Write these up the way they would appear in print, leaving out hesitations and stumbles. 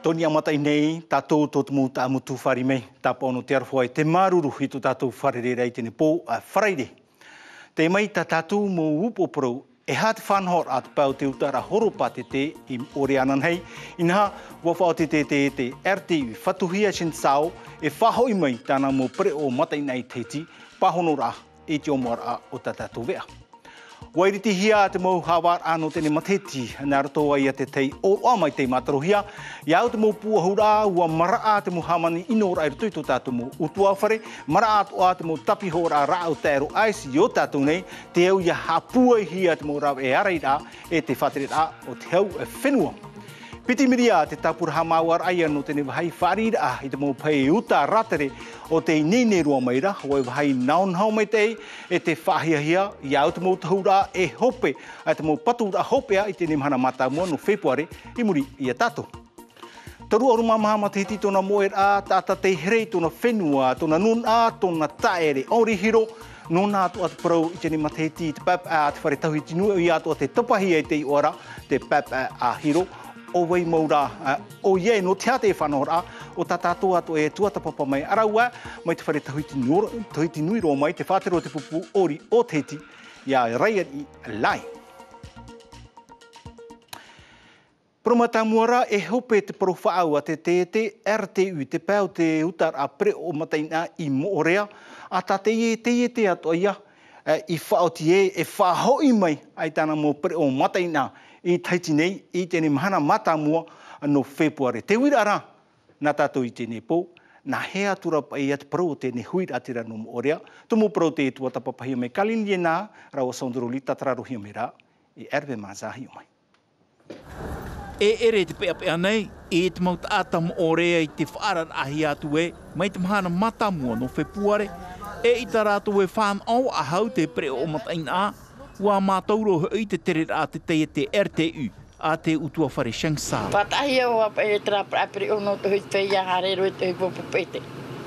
Toni amata nei tatou tot mu ta mutu fari mai ta pono te arfoi te maruru i tu tatou fari rei tene po a Friday. Te mai ta tatou mo upo pro e hat fanhor at pau te utara horo pate te I ore anan hei inha wa fa te RT fatuhia sin sao e faho I mai tana mo pre o matai nei teti pahonora e te omora o tatou vea. Wairiti hia te mau hawar ano tene mateti na rato ai te tei o mai te matarohia ia te mau puahura ua maraa te mau hamani inora ai tuito tatu mo utua whare maraa toa te mau tapi hora ra o tero aisi o tatu nei te au ia hapua hia te mau rau e araira e te whaterera o te hau e whenua. Piti miria te tapura hamawar ai ano tene wahai wharira I te mau pai uta ratere o te nene rua maira hoi wahai naon hau mai te e te whahiahia I au te mau tahura e hope ai te mau patura hopea I te nemhana mata mua no Februari I muri I a tato. Taru aru mamahama te hiti tona moer a tata te here tona whenua tona nun a tona taere ori hiro nona atu atu parau I te nema te hiti te pap a te whare tahui tinu I atu a te tapahi e te ora te pap a hiro o wei maura o ie no te ate e whanora o tatato atu e tuata papa mai araua mai te whare tahuiti nui roa mai te whātero te pupu ori o te hiti ia reia I lai. Promata muara e hope te parowhaau a te RTU te pēo te utar a pre o mataina I moorea a ta te atu ia I whaoti e whahoi mai ai tana mo pre o mataina I taiti nei I tene mahana mata mua no Februari. Te wirara nā tātou I tene pō, nā hea tura pai at pro tene huira atira no moorea, tumu pro te tua tapapahia me kalini e nā, rau saunduruli tatararohia me rā, I erwe mazahi o mai. E ere te pea nei, e te mau taata moorea I te whaaran ahi atu e, mai te mahana mata mua no Februari, e I tā rātou e whan au a hau te pre o mataina a, ua mātauro hoi te tere rā te teie te RTU a te utua whare Shangsa. Patahi au apa e tra prapri o no te hui te ia harero e te hui popo pete.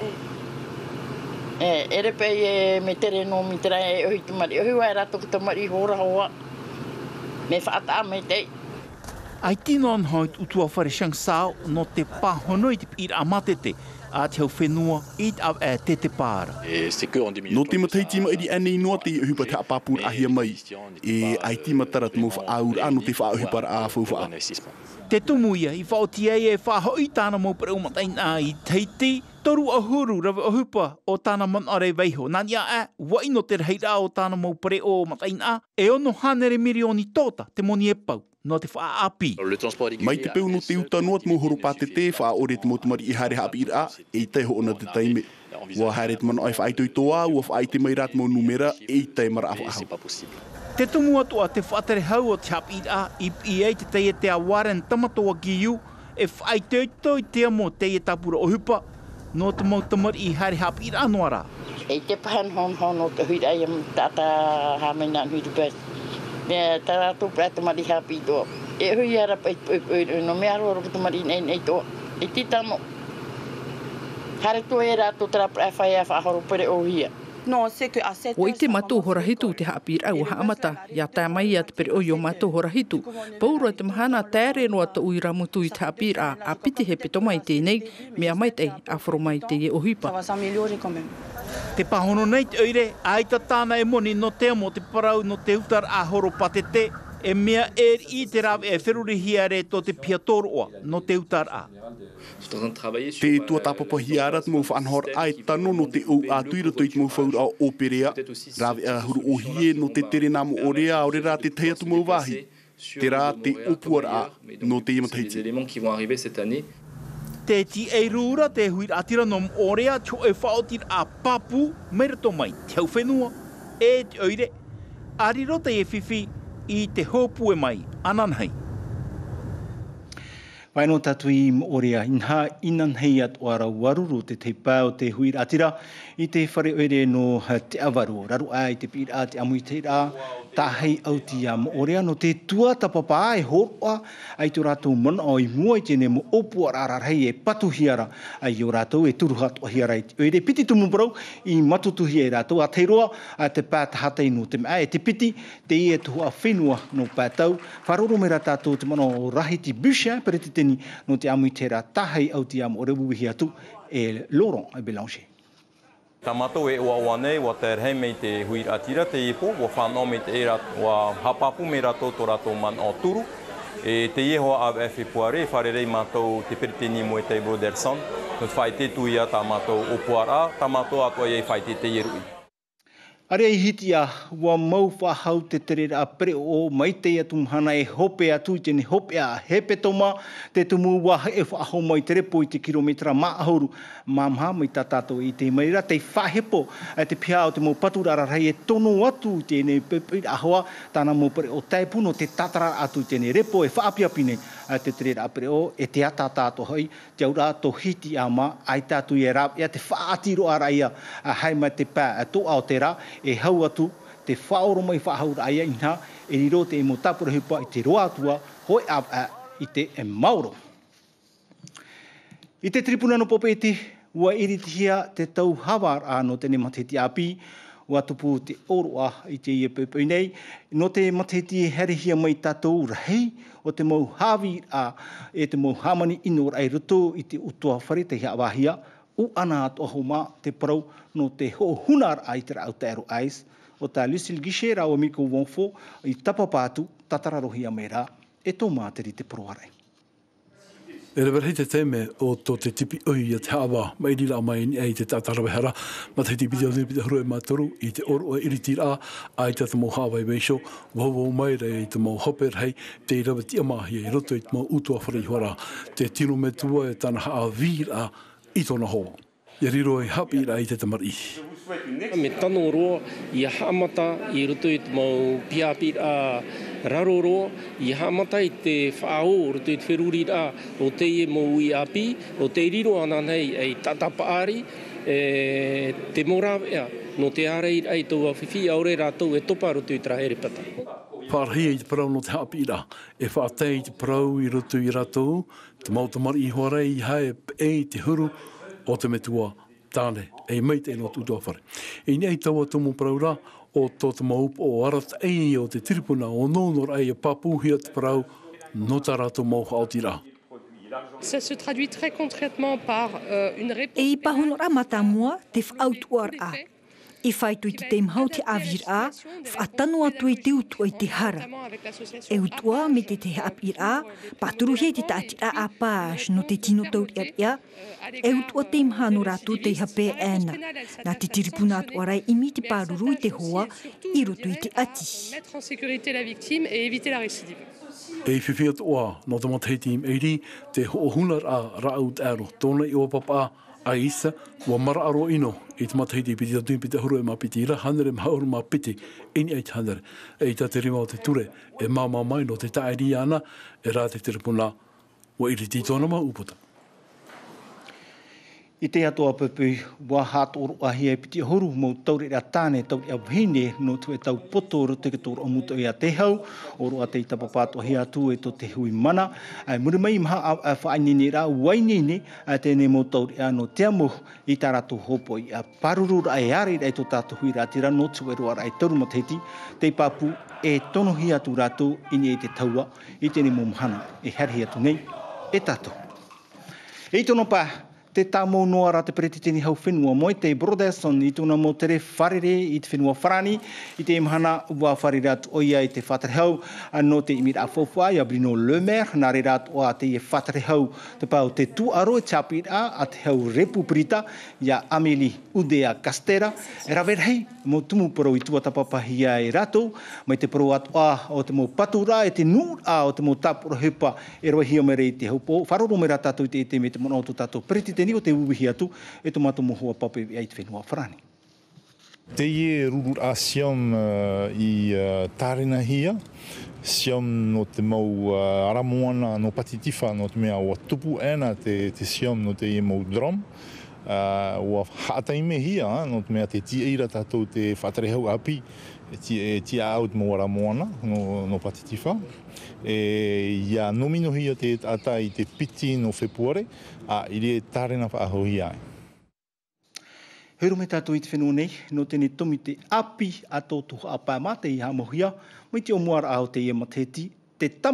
Ere pe e me tere no mi tera e hui te mari. Hui wai rato ki te mari hora hoa. Me whaata me te. Ai tino an hoi utua whare Shangsa no te pāhonoi te pira amatete a te hau whenua I te te pāra. No te matai tima iri anei noa te hupa te apapura ahia mai. E ai tima tara te mawha aura ano te wha hupara a whauwha. Te tumu ia I whaoti e whahoi tāna mau pareu mataina I teiti, toru ahuru rawe o hupa o tāna manare veiho. Nani a waino te reira o tāna mau pareu mataina e ono hanere mirioni tōta te moni e pau. No te whaapi. Mai te peu no te uta noa te mohoro pate te wha ore te motumari I hare hapi ira e te ho ona te taime. Ua hare te mana ai whaitoi toa, ua whai te mai rat mo numera e te mara awa ahau. Te tumu atua te whaatere hau o te hapi ira I e te teie te awaren tamatoa ki iu e whaitoi toi te amo teie tapura o hupa no te mau tamari I hare hapi ira anuara. E te pahan hon o te huira I am tata hamena hui te pēs. Me tarato prata mari hapi to. E hui ara pai no me aro ro mari nei to. E titamo. Hare to era to tra pra fa fa horo pere o hia. O I te matu horahitu te haapira au haamata, ia tā mai at pere o yo matu horahitu. Pauro te mahana tēre noa ta uira mutu I te haapira a piti he pito mai tēnei, mea mai tei a whoro mai te e o hipa. Te pahono nei te oire, aita tāna e moni no te amo te parau no te utar a horo patete, e mea I te rawe e wheruri hiare to te piatoroa no te utar a. Te tua tapapa hiara te mau whanhor ai tano no te au a tuira toi te mau whaura o operea, rawe a huru o hie no te tere namo orea ore rā te teia tu mau wahi, te rā te opuara a no te imatahiti. Te ti e rūra te huira atira no orea cho e whaotir a papu merato mai te hau whenua e te oire. Ariro te e whiwhi I te hopu e mai ananhei. Vai no tatu I moorea inha inanhei atu ara waruru te te pāo te huira atira I te whare oire no te avaru. Raru ai te pira te amui te rā tahei auti a moorea no te tua tapapa e horoa ai tu rātou mana o I mua I tēne mo opu arararhei e patuhiara ai o rātou e turuhatu ahiara I te oire piti tumu parau I matutuhi e rātou a teiroa a te pātahatei no te mea e te piti te I e tuhu a whenua no pātau wharoro me rā tātou te mana o rahi ti busha pere te peritini no te amu i te rā tahai au te amu o rewu hi atu e Laurent e Belange. Tamato e ua ua nei, ua te rhei mei te hui atira te ipo, ua whanau mei te e rat, ua hapapu mei rato to rato man o turu. E te ieho a Februare, wharerei mātou te peritini mo e te Broderson, no te whai te tui a tā mātou o puara, tā mātou atua iei whai te ierui. Are i hiti a ua mau whahau te tere a pere o mai te atu mhana e hope atu tene hope a hepe toma te tumu wa e whaho mai te repo i te kilometra maahoru mamha mai tā tātou i te maira te whahepo te pia o te mau paturara rei e tono atu tene pepe ahoa tāna mau pere o taipuno te tatara atu tene repo e whaapiapine te tere a pere o e te ata tātou hoi te aura to hiti a ma ai tātou i e rap ia te whaatiro ara ia hai mai te pā to ao te rā e hau atu te whaoro mai whahaura aia ina e riro te emo tapura hipa i te roa atua hoi i te e Mauro. I te tripuna no popeti ua iritihia te tau hawar no tene mateti api ua tupu te oroa i te ia pepe nei no te mateti e herihia mai tātou rahei o te mau hawi e te mau hamani inor ai ruto i te utua whare te hia wahia u ana atu ahoma te parau no te ho hunar ai te rau tēro ais o tā Lucille Guichet rau amiko wonfo i tapapātu tatararohi a mera e tō māteri te proarei. E rewa hei te teme o tō te tipi ui a te hawa mai rira mai ni ei te tātarawehara ma te tipi te tipi te huru e mātoru i te oro e iritira ai te mau hawa i weisho wau mai rei te mau hope rei te rewa tia mahi e roto i te mau utua whare i hora te tino me tua e tāna haa vira i tōna hoa. Ia riro e hapi ira i te tamari. Me tano roa i haamata i roto i te mau piapi a raro roa i haamata i te whaao roto i te wheruri a o te e mau i api o te riro ana nei e tatapaari te morawea no te arei ai tō awhiwhi aore rātou e topa roto i trahere pata. Whārhia i te parau no te hapi ira e whaatei i te parau i roto i rātou te mau tamari i hoarei i hae e te huru o te metua tāne, e mei te no tūtua whare. E nei taua tumu praura o tō te maup o arat ei o te tiripuna o nōnor ei a papuhia te parau no tā rātou mau haotira. Ça se traduit très concrètement par une réponse... E i pahunora matamua te whaautuar a. I whaitu i te teimhau te awir a, whaatanu atu i te utua i te hara. E utua me te te apir a, paturuhe te tātira a pāsh no te tino tauri aria, e utua teimhanu rātu te hape ena, nā te tiripuna atu arai imi te pāruru i te hoa, i roto i te ati. Mettre en sécurité la victime et éviter la récidive. E whiwhiat oa no te matahiti im eiri, te ho'ohunar a raut aro, tōna i o papa a isa, wa mara aro ino, i te matahiti piti tatuin piti huru e mapiti ira, hanere mahauru mapiti, ini eit hanere, e ta te rima o te ture, e māma mai no te taeri ana, e rā te tiripuna, wa iriti tōna ma upota. I te atoa pepe, wa hātoro ahi e piti huru mō tauri rea tāne, tauri a whine, no tu e tau poto ro te katoro o muto i a te hau, o roa te tapapāto ahi atu e to te hui mana. Muri mai maha a whainini rā wainini, tēne mō tauri a no te amo i tā rātou hopo i a paruru ra e ari rei to tātou hui rā tira, no tu e roa ra e tauru mateti, te papu e tono hi atu rātou ini e te taua, i tēne mō mahana e harihi atu nei, e tātou. E tono pā, te tāmou noa rā te peretitini hau whenua moi te Broderson i tūna mō tere wharere i te whenua wharani i te imahana ua wharere atu oia i te whatarehau no te imira a whawhua i a Bruno Le Maire nā re rātu o a te whatarehau te pau te tūaro e tāpira a te hau Repubrita i a Amélie Oudéa Castera e rawerhei mō tumu parau i tua tapapahi a e rātou mai te parau atu a o te mō patura e te nūr a o te mō tāpura hepa e roa hia mere i te haupo wharoro me rā tātou i te me te mono o tātou peretitini ni o te uwihi atu e to mato mohua pape i te whenua wharani. Te ie rurur a siam i tārina hia, siam no te mau aramoana no patitifa no te mea o tupu ena te siam no te ie mau drum. Ua haataime hia no te mea te tia ira tātou te whatarehau api e tia au te mau aramoana no patitifa. Ia nomino hia te ata i te piti no Februare, i re tārena whaahohi ai. Hero me tātou i te whenua nei, no tēne tomi te api a tōtu apā mate i hamohia, mai te omuara ao te ia mateti, te tama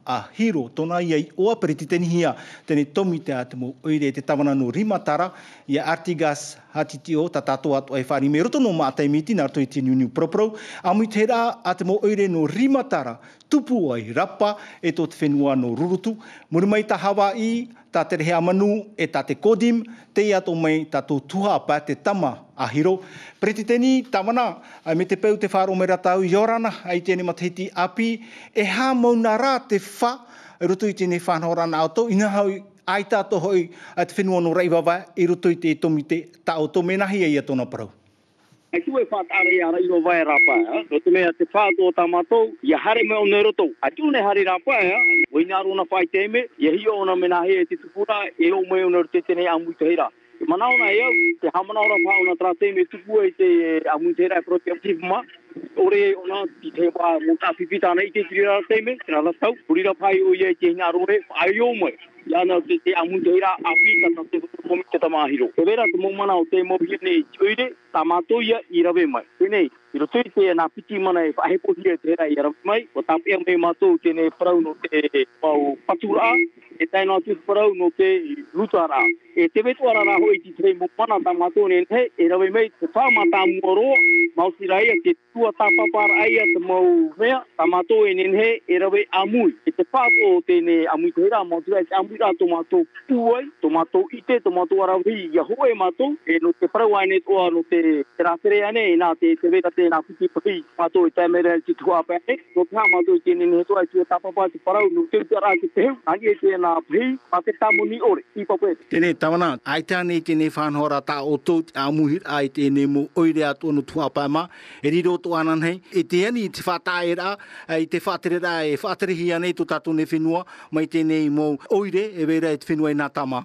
a hiro tona ia o perititeni hia tene tomi te atmo oire te tawana no rimatara ia Artigas hatitio tatato atu ai whari me roto no maatai miti na toi tini uniu propro amui te rā atmo oire no rimatara tupu ai rapa e to te whenua no rurutu muri mai ta Hawaii ta te rehe amanu e ta te kodim te ato mai tatou tuha pa te tama a hiro. Perititeni tawana me te peu te wharo me ratau i orana ai tēne matahiti api e hā mauna rā te wha e roto i tēne whanahorana auto ina hau ai tātou hoi a te whenua no reiwawa e roto i te tomi te tao to menahi ai a tōna parau. Ai tu e whātara i ara i o vai rapa, roto mea te whātua tamatou, ia hare me o ne roto. Ai tu ne hare rapa, o ina rona whai teme, ia hi o na menahi e te tupura, e o me o ne rote tene amui te hira. Te manaona e au, te hamanaora whaona tra teme tupu e te amui te hira e proti ativuma, ore ona ti te wā mōta pipitana i te tiri rara teme, te rara tau, purira pai o ia i te hina rohe, ai o mai. Iana te amui te hira api tata te momi te tamahiro. Te vera te momana o te mohi ne i oire, tā mātou ia i rawe mai. Tēnei, i roto i te nā piti mana e whahepo hia te hira i rawe mai, o tā pia me mātou tēne parau no te pau patura, e taino atu parau no te rutara. E te wetu arara hoi ti te momana tā mātou ne he, e rawe mai te whamata muaroa, mausi raia te tua tāpapara aia te mau mea, tā mātou e ne he, e rawe amui. E te whāpo tēne amui te hira, mātou e te amui rā tō mātou puai, tō mātou ite, tō mātou arawi, ia hoe mātou, e no te parau aine toa no te rātere ane, e nā te weta te nā piti pahi, mātou e tēmere te tuha pēne, no te hā mātou e tēne ne toa e tua tāpapa te parau, no te utara te teheu, angi e te nā pahi, mā te tāmoni ore, i pape. Tēne tawana, ai tāne tēne whanhora tā o tō te amuhir ai tēne mo oire atu no tuha pēma, e riro tō anan hei, e te ani te whātae rā, i te whātere rā, e whāterehi anei tō tātou ne whenua, mai tēne mo oire, e vera e te whenua i nā tama.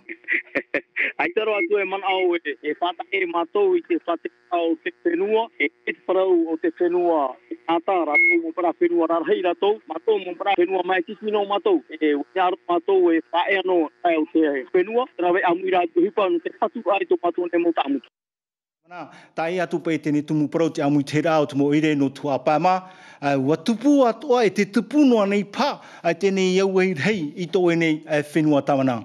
Ai taro atu e mana au e whātae mātou i te whātere o te whenua, e te parau o te whenua ata ratou mo para whenua rarhei ratou, mātou mo para whenua mai tisino mātou, e uñaro mātou e whae ano ai o te whenua, rawe amui rātu hipa no te patu ai tō mātou ne mo tāmutu. Tai atu pe tēne tumu parau te amui te rā o te mo ire no tua pāma, ua tupu atua e te tupu noa nei pā, tēne iau e rei i tō e nei whenua tawana.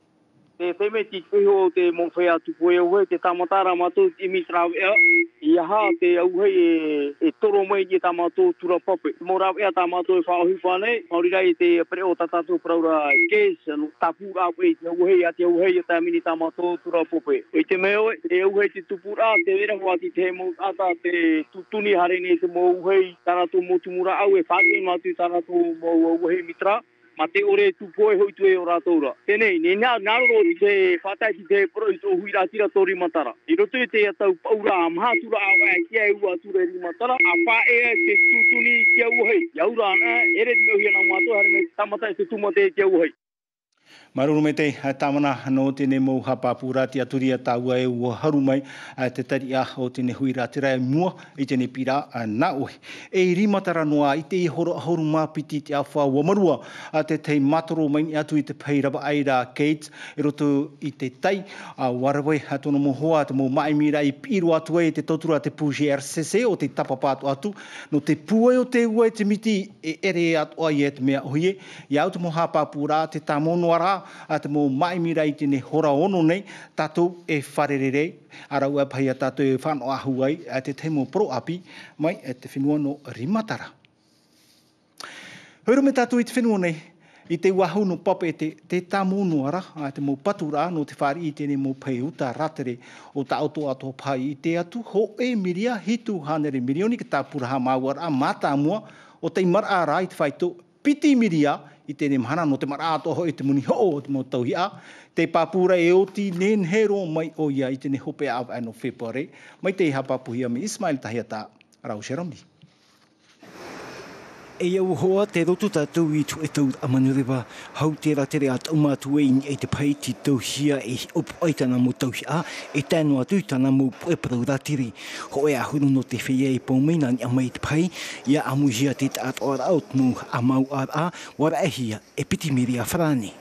Te me ti kuho te mowhea tupu e uhe, te tamatara mātou i mitrau ea, i aha te auhei e toro mai i tā mātou tura pape. Mō rau ea tā mātou e whaohi whanei, mauri rai te pre o tātātou praura kes, tapu rau e te auhei a te auhei e tā mini tā mātou tura pape. E te meo e auhei te tupu rā, te vera hoa ti te mō ata te tutuni hare ne te mō auhei, tāratou mō tumura au e whātui mātou tāratou mō auhei mitra. Ma te ore tupoe hoi tue o rātoura. Tēnei, ne nāroro ti te whātai ti te pro i tō hui rātira tō rimatara. I roto e te atau paura a mahatura au e kia e ua ture rimatara, a wha e te tutuni kia uhei. Iaura ana, ere te meuhi ana mātou, hare me tamata e te tumate kia uhei. Maruru me te tamana no tēne mou hapapura ti aturia tāua e ua haru mai te taria o tēne hui rātira e mua i tēne pira nā ohi. E rimatara noa i te horu māpiti te awha ua marua te tei matoro mai ni atu i te peirawa aira Gates e roto i te tai warawai tōna mohoa te mō maimira i piro atu e te tautura te pūji RCC o te tapapātu atu no te pūe o te ua e te miti e ere atu ai e te mea ohi e i au te mō hapapura te tamono ara a te mō maimira i tēne hora ono nei, tātou e wharerere, arau e pai a tātou e whāno ahu ai, a te teimo pro api, mai e te whenua no rimatara. Horo me tātou i te whenua nei, i te wahu no pape te tā mono ara, a te mō patura no te whari i tēne mō pai uta ratere o tā auto ato pai i te atu, ho e miria hitu hanere mirioni ki tā puraha māuara a mātā mua, o te mara ara i te whaito piti miria, i tēne mhana no te marāto ho i te muni ho o te mo tauhia. Te pāpura e oti nen hero mai o ia i tēne hope au no February. Mai te hapapuhia me Ismail Tahiata, Rau Sheramdi. E au hoa te roto tātou i tu e tau amanurewa, hau te ratere at umatu e ni e te pai ti tauhia e opu aitana mo tauhia, e tēnu atu tana mo e parau ratiri. Ho e ahuru no te whea e pōmeina ni amai te pai, ia amuhia te taat ora out mo amau ara, wara ehia e piti miri a wharane.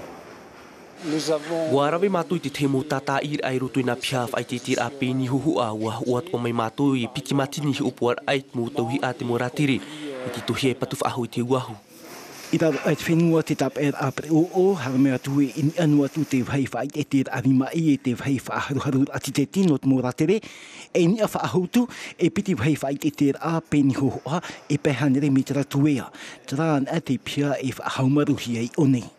Wa rawe mātou i te temo tata ir ai roto i nā piawh ai te tira a pēni huhu a ua uat o mai mātou i piti matini hi upuar ai mo tauhi a te mo ratiri. I te tohi e patu whaahu i te uahu. Ita at whenua te tap apre o hara mea tue in anua tu te whai whai e te arima e te whai whaharu ati te tino te moratere e ni a whaahutu e piti whai whai te a peni hohoa e pehanere mi tera tuea. Tera an ate pia e whahaumaruhi ai o nei.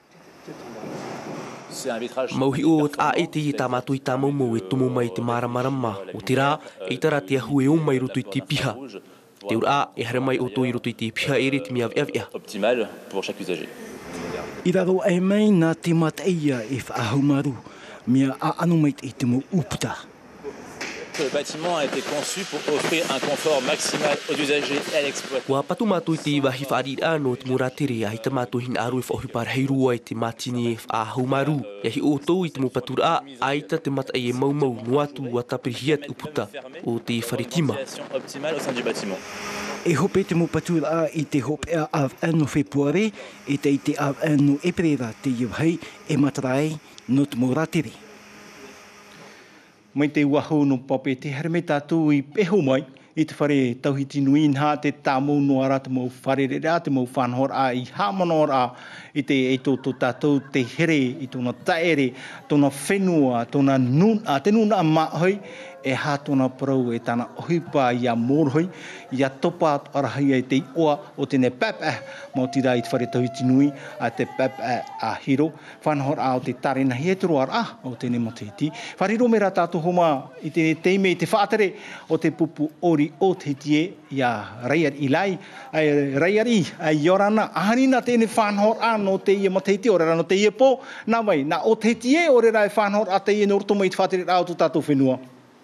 Mauhi o a e te i tamatu i tamau mau e tumu mai te maramarama. O te rā, e tara te ahu e o mai roto i te piha. Te ura e hare mai o tō i roto i te piha e re te mea vea. Optimal pour chaque usager. I raro ai mai nā te mataia e whaahaumaru, mea a anu mai te mo uputa. Le bâtiment a été conçu pour offrir un confort maximal aux usagers et à l'exploitant. Wa patu mātou i te wahi whaarira no te muratere a hita mātou hin aru e whaohipar heirua i te matini e whaahaumaru. Ia hi o tō i te mopatura a ita te mata e maumau no atu wa tapirihiat uputa o te wharetima. Optimale au sein du bâtiment. E hope te mopatura i te hope a anu februare e te i te a anu eprera te iwhai e matarai no te muratere. Mai te wahu no pape te here me tātou i peho mai i te whare tauhiti nui nha te tāmou no ara te mau whare rea, te mau whanhor a i hamanor a i te e tō tātou te here i tōna taere, tōna whenua, tōna nuna, te nuna a mahoi e hā tōna parau e tāna ohipa i a mōrhoi, i a topa arahai e te oa o tēne papa, mō tira i te whare tauhiti nui a te papa a hiro, whanhor a o te tarena hietero ara o tēne matiti. Whariro me rā tātou homa i tēne teime i te whātere o te pupu ori o te tie i a Reiar Ilai, Reiari, a Yorana, ahanina tēne whanhor a no te ia matiti, o rera no te ia pō, nā mai, nā o te tie o rera e whanhor a te ia nortoma i te whātere rā o tō tātou whenua.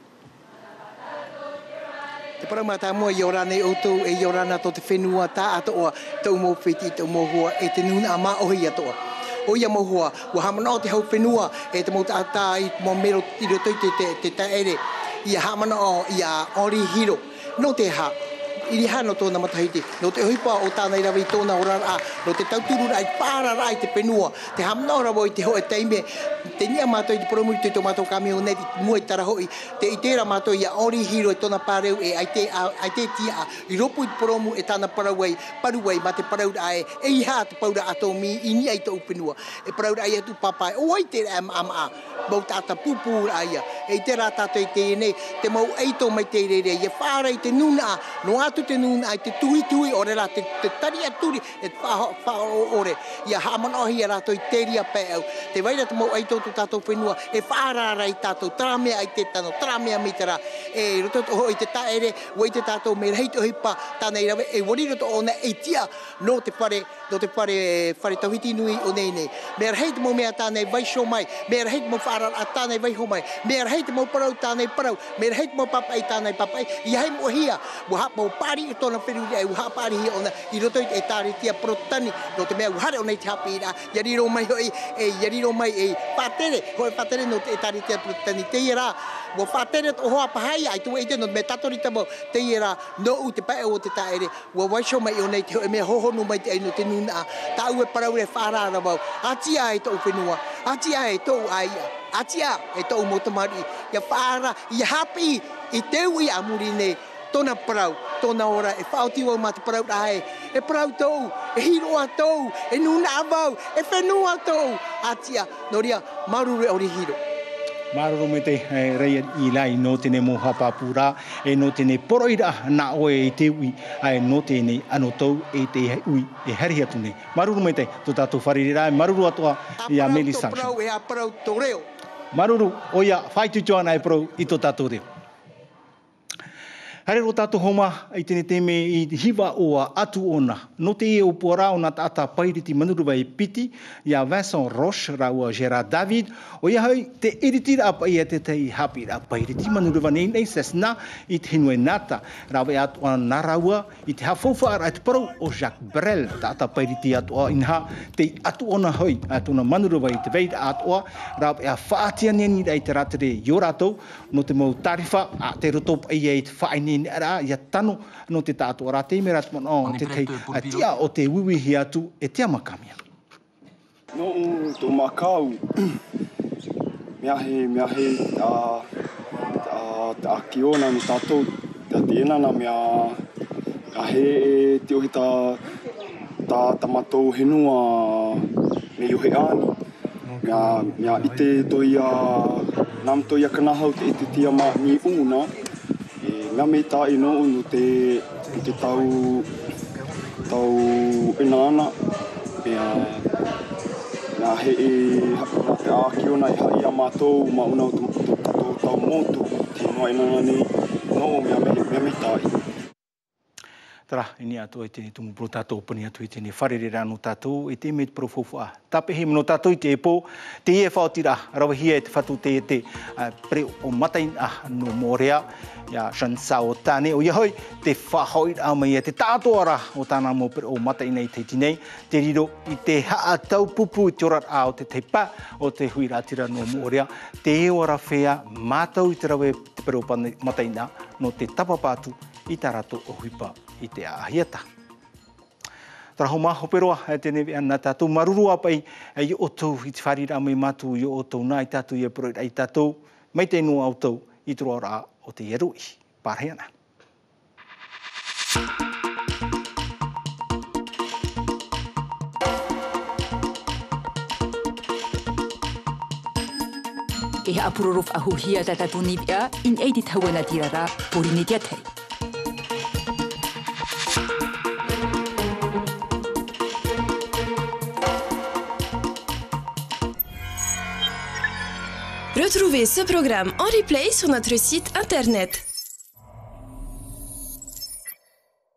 Te paramata mua i orana e outou e i orana to te whenua tā atoa tau mō whiti tau mō hua e te nuna a mā ohi atoa. O ia mō hua, wa hamana o te hau whenua e te mō tā i mō mero i roto te taere i a hamana o i a ori hiro. No te ha, iri hano tōna matahiti, no te huipa o tānei rawa i tōna orara a, no te tauturu rai, pāra rai te whenua, te hamana o rawa i te hoa teime, te nia mātou i te poromuri te tō mātou kameo nei, mua i tara hoi, te i tēra mātou i a ori hiro e tōna pāreu e ai te tia a, i ropu i te poromu e tāna paruai, ma te paraura e i hā te paura ato mi i nia i tō whenua, e paraura ai atu papai, o ai te ama mau tāta pupūra aia, e i tērā tātou i te nei, te mau eito mai te rere, i e whāra i te nuna, no atu te nuna, ai te tuhi o rera, te tari aturi, e whao ore, i a hamanohi a rātou i tēria pēau, te waira te mau eito tu tātou whenua, e whārara i tātou, tramea i te tano, tramea mitara, e roto ho i te taere, o i te tātou me reito hipa, tānei rawe, e wari roto o ne e tia, no te whare tauhiti nui o nei nei. Me reito mo mea tānei waisho mai, me reito mo whārara a tānei waiho mai, me reito mo parau tānei parau, me reito mo papai tānei papai, i hai mo hia, mo pari i tōna whiruri ai, uha pari hi ona, i roto i tāre tia protani, no te mea uhare o nei te hapi ira, yariro mai hoi, yariro mai e pātere, hoi pātere no te tāre tia protani, te ira, wo whātere o hoa pahai ai tu eite no me tatori tamo te ira no u te pae o te taere wo waisho mai o nei te me hohonu mai te no te nuna ta ue parau e whārara wau atia e tō whenua atia e tō aia atia e tō motamari ia whāra ia hapi i teu i amuri nei tōna parau, tōna ora, e whaoti wau mā te parau rae, e parau tōu, e hiroa tōu, e nuna avau, e whenua tōu, atia, no ria, marure ori hiro. Maruru me te Reiar Ilai no tēne mō hapapura, e no tēne poroira nā oe e te ui, ai no tēne ano tau e te ui e hari atu nei. Maruru me te, tō tātou wharirira, maruru atoa i a Meli Sanction. A parau e a parau tō reo. Maruru, oia, whaitu joana e parau i tō tātou reo. Hare ro tātou homa i tēne teme i hiwa o a atu ona. No te e o puara o nā tāta pairiti manuruwa e piti, i a Vincent Roche, rau a Gerard David, o ia hau te iritira apa i a te tei hapi a pairiti manuruwa nei sesna i te hinue nata, rau e atua nā raua i te hawhauwhaara e te parau o Jacques Brel, tāta pairiti atua inha, te atu ona hoi, atuna manuruwa i te veida atua, rau e a whaatia neni i te ratere i o rātou, no te mau tarifa, a te rotop i te whaini ara ia tano no te tātou ora te me ratu no te tei a tia o te wiwihi atu e te amakamia. No tō makau mea he a ki ona no tātou te ena na mea a he te ohi ta matou henua me yohe ani. Mea ite toia nam toia kanahau te ite tia ma ni una. Mea me ta ino unu te tau enana. Mea he te ākiona i hai a matou ma una o tau motu. Te noa enana ni no mea me tai. Tara, ini atu i tēne tumu pro tātou pani atu i tēne wharere rāno tātou i te me te profofua. Tapehe mino tātou i te epo, te e whaotira, rawa hia e te whatu te pre o matain no Morea, ia Shansa o tāne o iahoi, te whahoi rā mai e te tātoara o tāna mo pre o matain nei te tinei, te riro i te haa tau pupu i te orat a o te teipa o te hui rātira no Morea, te e ora whea mātau i te rawe te pre o matain no te tapapātu i tā rato o huipa i te ahiata. Tara ho maho peroa, tēne ana tātou marurua pai i o tau i te wharira mai mātu i o tau nā i tātou i a pro i tātou, mai te noa o tau i toro rā o te erui. Pārheana. E ha apurorof ahuhia tātou nipia, in ei te tauana tirara, pori ne te atei. Retrouvez ce programme en replay sur notre site internet